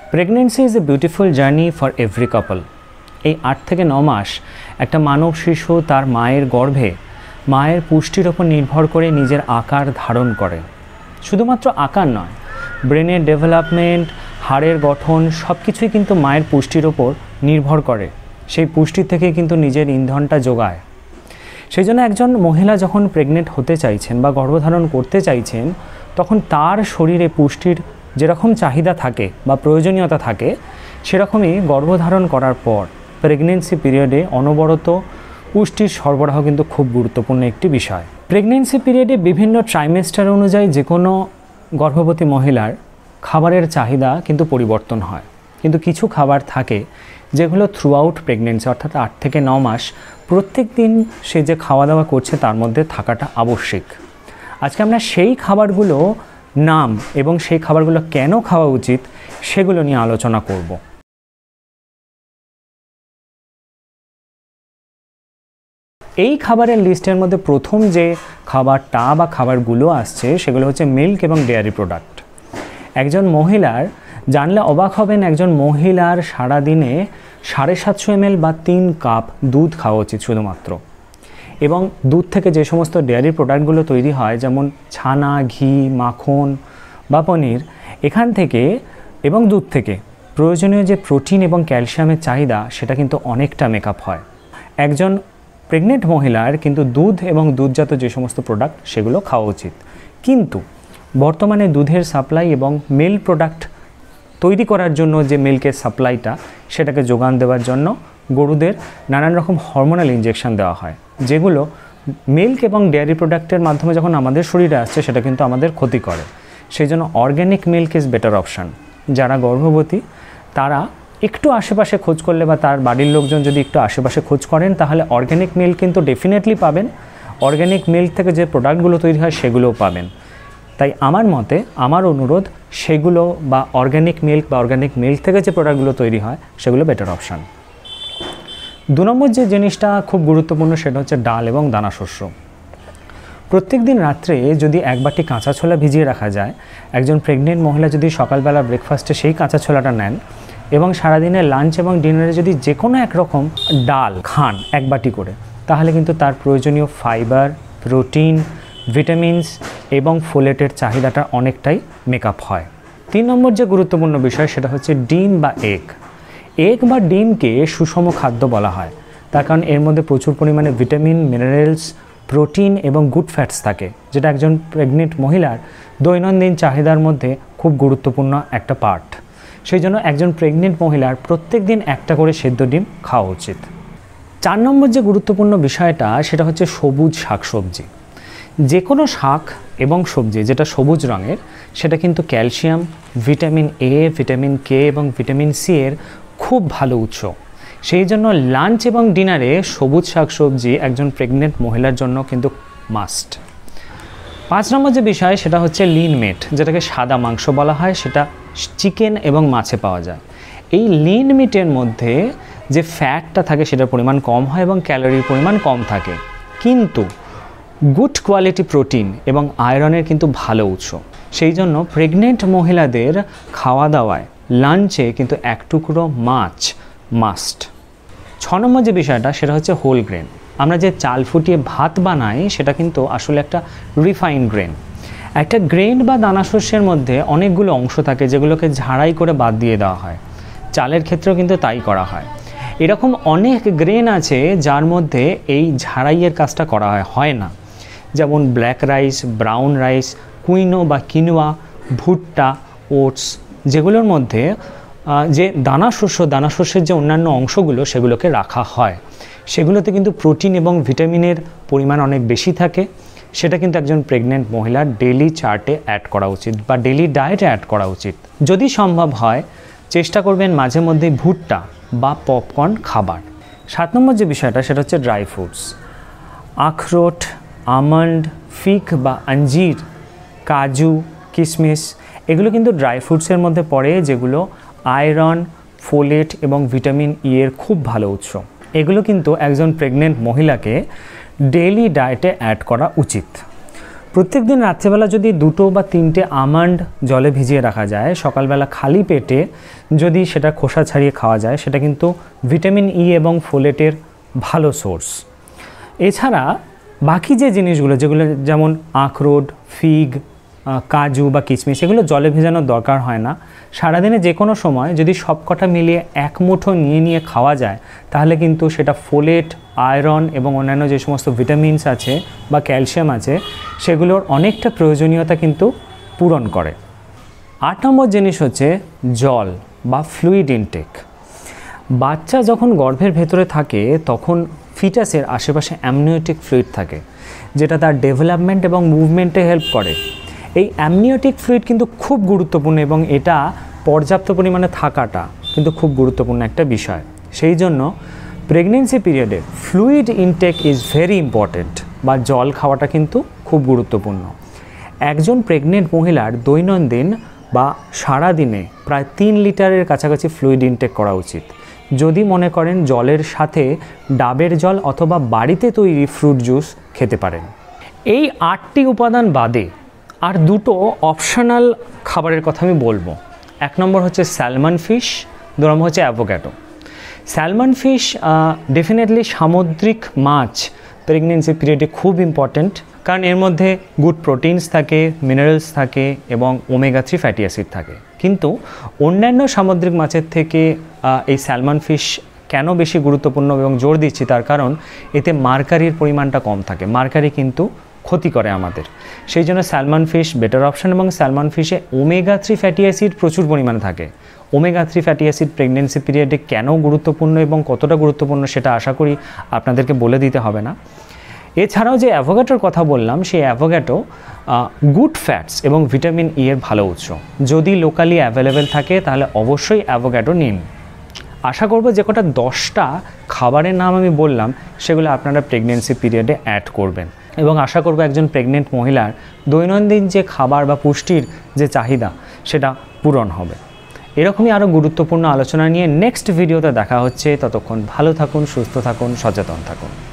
Pregnancy is a beautiful journey for every couple. এই 8 থেকে 9 মাস একটা মানব শিশু তার মায়ের গর্ভে মায়ের পুষ্টির ওপর নির্ভর করে নিজের আকার ধারণ করে। শুধুমাত্র আকার নয়, ব্রেনের ডেভেলপমেন্ট, হাড়ের গঠন সব কিছুই কিন্তু মায়ের পুষ্টির ওপর নির্ভর করে। সেই পুষ্টি থেকে কিন্তু নিজের ইন্ধনটা যোগায়। সেই জন্য একজন মহিলা যখন প্রেগনেন্ট হতে চাইছেন বা গর্ভধারণ করতে চাইছেন, তখন তার শরীরে পুষ্টির যেরকম চাহিদা থাকে বা প্রয়োজনীয়তা থাকে, সেরকমই গর্ভধারণ করার পর প্রেগনেন্সি পিরিয়ডে অনবরত পুষ্টির সরবরাহ কিন্তু খুব গুরুত্বপূর্ণ একটি বিষয়। প্রেগনেন্সি পিরিয়ডে বিভিন্ন ট্রাইমেস্টার অনুযায়ী যে কোনো গর্ভবতী মহিলার খাবারের চাহিদা কিন্তু পরিবর্তন হয়, কিন্তু কিছু খাবার থাকে যেগুলো থ্রু আউট প্রেগনেন্সি অর্থাৎ 8 থেকে 9 মাস প্রত্যেক দিন সে যে খাওয়া দাওয়া করছে তার মধ্যে থাকাটা আবশ্যিক। আজকে আমরা সেই খাবারগুলো নাম এবং সেই খাবারগুলো কেন খাওয়া উচিত সেগুলো নিয়ে আলোচনা করব। এই খাবারের লিস্টের মধ্যে প্রথম যে খাবারটা বা খাবারগুলো আসছে সেগুলো হচ্ছে মিল্ক এবং ডেয়ারি প্রোডাক্ট। একজন মহিলার জানলে অবাক হবেন, একজন মহিলার সারাদিনে 750 ml বা 3 কাপ দুধ খাওয়া উচিত শুধুমাত্র। এবং দুধ থেকে যে সমস্ত ডেয়ারি প্রোডাক্টগুলো তৈরি হয়, যেমন ছানা, ঘি, মাখন বা পনির, এখান থেকে এবং দুধ থেকে প্রয়োজনীয় যে প্রোটিন এবং ক্যালসিয়ামের চাহিদা সেটা কিন্তু অনেকটা মেকআপ হয়। একজন প্রেগনেন্ট মহিলার কিন্তু দুধ এবং দুধজাত যে সমস্ত প্রোডাক্ট সেগুলো খাওয়া উচিত। কিন্তু বর্তমানে দুধের সাপ্লাই এবং মিল্ক প্রোডাক্ট তৈরি করার জন্য যে মিল্কের সাপ্লাইটা সেটাকে যোগান দেওয়ার জন্য গরুদের নানান রকম হরমোনাল ইনজেকশন দেওয়া হয়, যেগুলো মিল্ক এবং ডেয়ারি প্রোডাক্টের মাধ্যমে যখন আমাদের শরীরে আসছে সেটা কিন্তু আমাদের ক্ষতি করে। সেই জন্য organic milk is better option. যারা গর্ভবতী তারা একটু আশেপাশে খোঁজ করলে বা তার বাড়ির লোকজন যদি একটু আশেপাশে খোঁজ করেন তাহলে অর্গ্যানিক মিল্ক কিন্তু ডেফিনেটলি পাবেন। অর্গ্যানিক মিল্ক থেকে যে প্রোডাক্টগুলো তৈরি হয় সেগুলোও পাবেন। তাই আমার মতে, আমার অনুরোধ, সেগুলো বা অর্গ্যানিক মিল্ক বা অর্গ্যানিক মিল্ক থেকে যে প্রোডাক্টগুলো তৈরি হয় সেগুলো বেটার অপশান। 2 নম্বর যে জিনিসটা খুব গুরুত্বপূর্ণ সেটা হচ্ছে ডাল এবং দানা শস্য। প্রত্যেক দিন রাত্রে যদি 1 বাটি কাঁচা ছোলা ভিজিয়ে রাখা যায়, একজন প্রেগনেন্ট মহিলা যদি সকালবেলা ব্রেকফাস্টে সেই কাঁচা ছোলাটা নেন এবং সারাদিনের লাঞ্চ এবং ডিনারে যদি যে কোনো একরকম ডাল খান 1 বাটি করে, তাহলে কিন্তু তার প্রয়োজনীয় ফাইবার, প্রোটিন, ভিটামিনস এবং ফোলেটের চাহিদাটা অনেকটাই মেকআপ হয়। 3 নম্বর যে গুরুত্বপূর্ণ বিষয় সেটা হচ্ছে ডিম বা এগ। এগ বা ডিমকে সুষম খাদ্য বলা হয়, তার কারণ এর মধ্যে প্রচুর পরিমাণে ভিটামিন, মিনারেলস, প্রোটিন এবং গুড ফ্যাটস থাকে, যেটা একজন প্রেগনেন্ট মহিলার দৈনন্দিন চাহিদার মধ্যে খুব গুরুত্বপূর্ণ একটা পার্ট। সেই জন্য একজন প্রেগনেন্ট মহিলার প্রত্যেক দিন একটা করে সেদ্ধ ডিম খাওয়া উচিত। 4 নম্বর যে গুরুত্বপূর্ণ বিষয়টা সেটা হচ্ছে সবুজ শাকসবজি। যে কোনো শাক এবং সবজি যেটা সবুজ রঙের সেটা কিন্তু calcium, vitamin A, vitamin K এবং ভিটামিন সি এর খুব ভালো উৎস। সেই জন্য লাঞ্চ এবং ডিনারে সবুজ শাকসবজি একজন প্রেগনেন্ট মহিলার জন্য কিন্তু মাস্ট। 5 নম্বর যে বিষয় সেটা হচ্ছে লিন মিট, যেটাকে সাদা মাংস বলা হয়, সেটা চিকেন এবং মাছে পাওয়া যায়। এই লিন মিটের মধ্যে যে ফ্যাটটা থাকে সেটার পরিমাণ কম হয় এবং ক্যালোরির পরিমাণ কম থাকে, কিন্তু গুড কোয়ালিটি প্রোটিন এবং আয়রনের কিন্তু ভালো উৎস। সেই জন্য প্রেগনেন্ট মহিলাদের খাওয়া দাওয়ায় লাঞ্চে কিন্তু 1 টুকরো মাছ মাস্ট। 6 নম্বর যে বিষয়টা সেটা হচ্ছে হোল গ্রেন। আমরা যে চাল ফুটিয়ে ভাত বানাই সেটা কিন্তু আসলে একটা রিফাইন্ড গ্রেন। একটা গ্রেন বা দানা শস্যের মধ্যে অনেকগুলো অংশ থাকে যেগুলোকে ঝাড়াই করে বাদ দিয়ে দেওয়া হয়। চালের ক্ষেত্রেও কিন্তু তাই করা হয়। এরকম অনেক গ্রেন আছে যার মধ্যে এই ঝাড়াইয়ের কাজটা করা হয় না, যেমন black rice, brown rice, quinoa বা কিনোয়া, ভুট্টা, ওটস, যেগুলোর মধ্যে যে দানা শস্যের যে অন্যান্য অংশগুলো সেগুলোকে রাখা হয়, সেগুলোতে কিন্তু প্রোটিন এবং ভিটামিনের পরিমাণ অনেক বেশি থাকে। সেটা কিন্তু একজন প্রেগনেন্ট মহিলার ডেইলি চার্টে অ্যাড করা উচিত বা ডেইলি ডায়েটে অ্যাড করা উচিত। যদি সম্ভব হয় চেষ্টা করবেন মাঝে মধ্যে ভুট্টা বা পপকর্ন খাবার। 7 নম্বর যে বিষয়টা সেটা হচ্ছে ড্রাই ফ্রুটস। আখরোট, আমন্ড, ফিগ বা আঞ্জির, কাজু, কিশমিশ, এগুলো কিন্তু ড্রাই ফ্রুটসের মধ্যে পড়ে, যেগুলো আয়রন, ফোলেট এবং ভিটামিন ই এর খুব ভালো উৎস। এগুলো কিন্তু একজন প্রেগনেন্ট মহিলাকে ডেইলি ডায়েটে অ্যাড করা উচিত। প্রত্যেক দিন রাত্রেবেলা যদি 2 বা 3টে আমন্ড জলে ভিজিয়ে রাখা যায়, সকালবেলা খালি পেটে যদি সেটা খোসা ছাড়িয়ে খাওয়া যায়, সেটা কিন্তু ভিটামিন ই এবং ফোলেটের ভালো সোর্স। এছাড়া বাকি যে জিনিসগুলো, যেগুলো যেমন আখরোট, ফিগ, কাজু বা কিশমিশ, এগুলো জলে ভেজানোর দরকার হয় না। সারাদিনে যে কোনো সময় যদি সবকটা মিলিয়ে এক মুঠো নিয়ে খাওয়া যায়, তাহলে কিন্তু সেটা ফোলেট, আয়রন এবং অন্যান্য যে সমস্ত ভিটামিনস আছে বা ক্যালসিয়াম আছে, সেগুলোর অনেকটা প্রয়োজনীয়তা কিন্তু পূরণ করে। 8 নম্বর জিনিস হচ্ছে জল বা ফ্লুইড ইনটেক। বাচ্চা যখন গর্ভের ভেতরে থাকে তখন ফিটাসের আশেপাশে অ্যামনিওটিক ফ্লুইড থাকে, যেটা তার ডেভেলপমেন্ট এবং মুভমেন্টে হেল্প করে। এই অ্যামনিওটিক ফ্লুইড কিন্তু খুব গুরুত্বপূর্ণ এবং এটা পর্যাপ্ত পরিমাণে থাকাটা কিন্তু খুব গুরুত্বপূর্ণ একটা বিষয়। সেই জন্য প্রেগনেন্সি পিরিয়ডে fluid intake is very important, বা জল খাওয়াটা কিন্তু খুব গুরুত্বপূর্ণ। একজন প্রেগনেন্ট মহিলার দৈনন্দিন বা সারা দিনে প্রায় 3 লিটারের কাছাকাছি ফ্লুইড ইনটেক করা উচিত। যদি মনে করেন জলের সাথে ডাবের জল অথবা বাড়িতে তৈরি ফ্রুট জুস খেতে পারেন। এই 8টি উপাদান বাদে আর 2টো অপশনাল খাবারের কথা আমি বলবো। 1 নম্বর হচ্ছে স্যালমন ফিশ, 2 নম্বর হচ্ছে অ্যাভোক্যাডো। স্যালমন ফিশ ডেফিনেটলি সামুদ্রিক মাছ প্রেগনেন্সি পিরিয়ডে খুব ইম্পর্ট্যান্ট, কারণ এর মধ্যে গুড প্রোটিনস থাকে, মিনারেলস থাকে এবং ওমেগা 3 ফ্যাটি অ্যাসিড থাকে। কিন্তু অন্যান্য সামুদ্রিক মাছের থেকে এই স্যালমন ফিশ কেন বেশি গুরুত্বপূর্ণ এবং জোর দিচ্ছি, তার কারণ এতে মার্কারির পরিমাণটা কম থাকে। মার্কারি কিন্তু ক্ষতি করে আমাদের, সেই জন্য স্যালমন ফিশ বেটার অপশন। এবং স্যালমন ফিশে ওমেগা 3 ফ্যাটি অ্যাসিড প্রচুর পরিমাণে থাকে। ওমেগা 3 ফ্যাটি অ্যাসিড প্রেগনেন্সি পিরিয়ডে কেন গুরুত্বপূর্ণ এবং কতটা গুরুত্বপূর্ণ সেটা আশা করি আপনাদেরকে বলে দিতে হবে না। এছাড়াও যে অ্যাভোক্যাডোর কথা বললাম, সেই অ্যাভোক্যাডো গুড ফ্যাটস এবং ভিটামিন ই এর ভালো উৎস। যদি লোকালি অ্যাভেলেবেল থাকে তাহলে অবশ্যই অ্যাভোক্যাডো নিন। আশা করব যে কটা 10টা খাবারের নাম আমি বললাম সেগুলো আপনারা প্রেগনেন্সি পিরিয়ডে অ্যাড করবেন, এবং আশা করব একজন প্রেগনেন্ট মহিলার দৈনন্দিন যে খাবার বা পুষ্টির যে চাহিদা সেটা পূরণ হবে। এরকমই আরও গুরুত্বপূর্ণ আলোচনা নিয়ে নেক্সট ভিডিওতে দেখা হচ্ছে। ততক্ষণ ভালো থাকুন, সুস্থ থাকুন, সচেতন থাকুন।